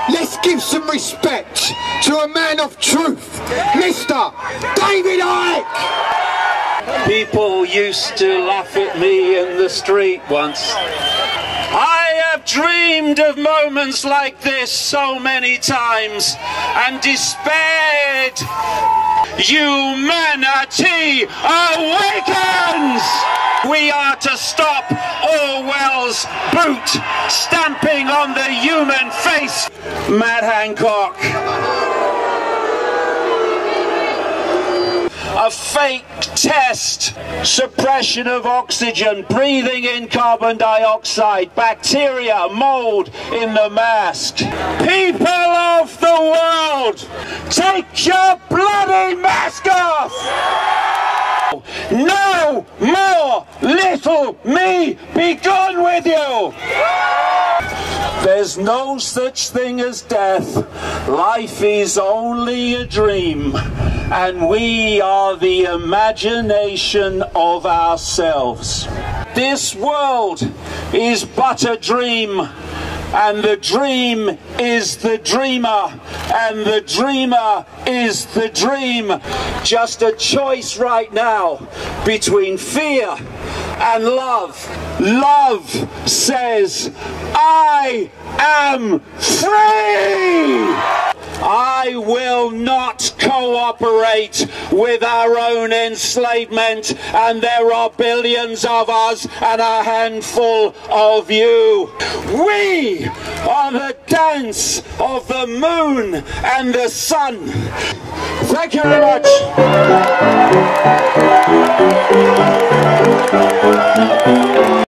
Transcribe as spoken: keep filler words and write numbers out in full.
let's give some respect to a man of truth, Mister David Icke. People used to laugh at me in the street once. I have dreamed of moments like this so many times and despaired. Humanity awakens! We are to stop Orwell's boot stamping on the human face. Matt Hancock. A fake test, suppression of oxygen, breathing in carbon dioxide, bacteria, mold in the mask. People of the world, take your bloody mask off! No more little me, be gone with you! There's no such thing as death. Life is only a dream, and we are the imagination of ourselves. This world is but a dream, and the dream is the dreamer, and the dreamer is the dream. Just a choice right now between fear and love. Love says, I am free! I will not cooperate with our own enslavement, and there are billions of us and a handful of you. We are the dance of the moon and the sun. Thank you very much.